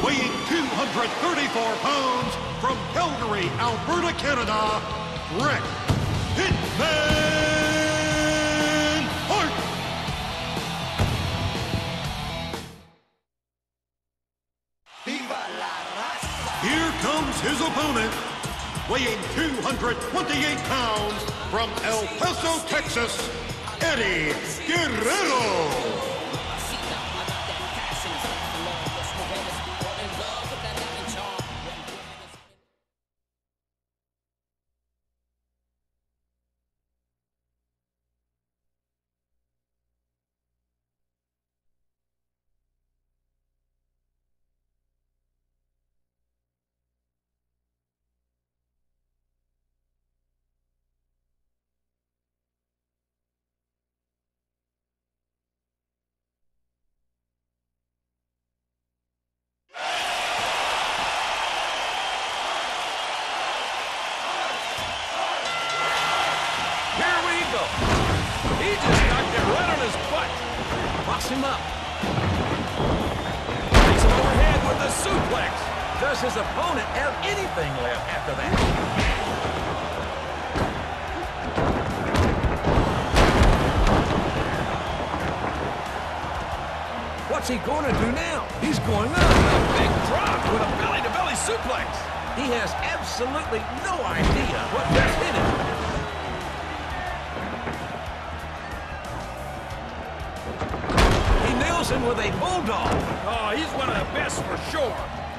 weighing 234 pounds, from Calgary, Alberta, Canada, Bret Hitman Hart. Here comes his opponent, weighing 228 pounds, from El Paso, Texas, Eddie Guerrero. He just knocked it right on his butt. Box him up. Takes him overhead with a suplex. Does his opponent have anything left after that? What's he going to do now? He's going up. A big drop with a belly-to-belly suplex. He has absolutely no idea what just hit him. Him with a bulldog. Oh, he's one of the best for sure.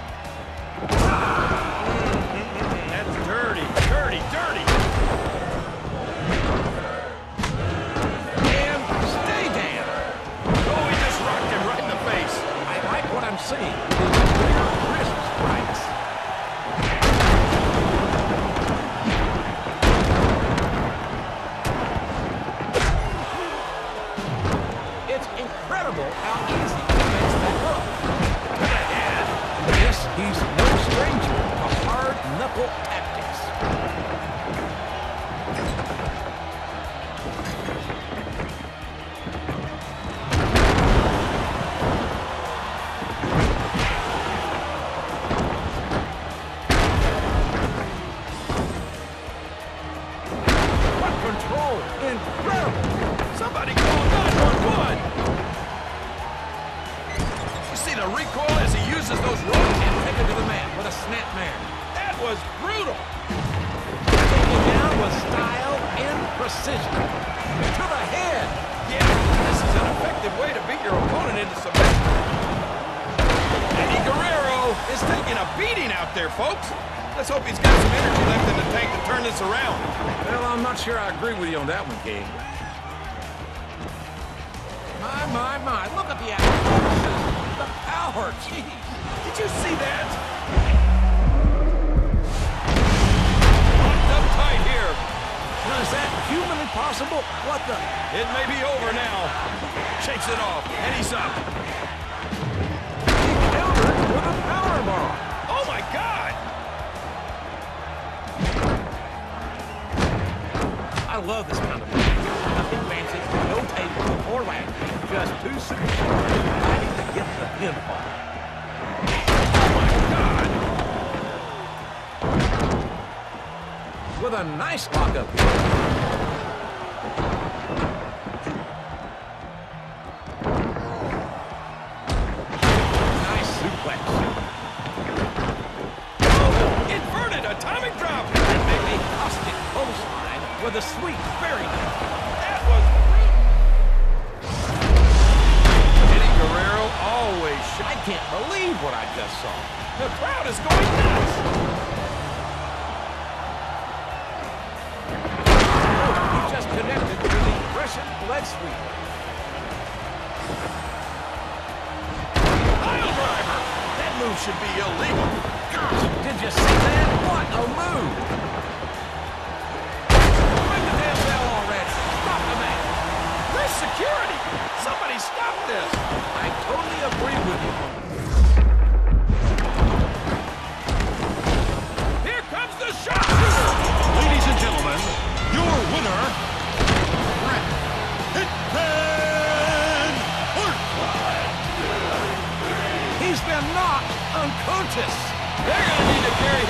That's dirty, dirty, dirty. And stay down. Oh, he just rocked him right in the face. I like what I'm seeing. These clear, crisp strikes. It's incredible how easy he makes that look. To the head. Yes, he's no stranger to hard knuckle tactics. What control! Incredible! Somebody call 911. You see the recoil as he uses those ropes? And take it to the man with a snap mare. That was brutal. Taking down with style and precision. To the head. Yeah, this is an effective way to beat your opponent into submission. Eddie Guerrero is taking a beating out there, folks. Let's hope he's got some energy left in the tank to turn this around. Well, I'm not sure I agree with you on that one, King. My. Look at the action. The power, jeez. Did you see that? Locked up tight here. Now, is that humanly possible? What the? It may be over now. Shakes it off, and he's up. He countered with a power bomb. Oh, my God! I love this kind of thing. Nothing fancy, no table or ladder. Just two superstars fighting to get the pinfall. Oh, my God! With a nice lockup here. Nice suplex. Oh, inverted atomic drop! And maybe a caustic clothesline with a sweet fairy dust. That was Eddie Guerrero always I can't believe what I just saw. The crowd is going nuts! He just connected to the Russian leg sweep. Pile driver! That move should be illegal. Gosh, did you see that? What a move! Ring the damn bell already. Stop the man. Where's security? Somebody stop this! I totally agree with you. Here comes the shot! Ladies and gentlemen, your winner, Bret Hitman Hart. He's He's been knocked unconscious. They're gonna need to carry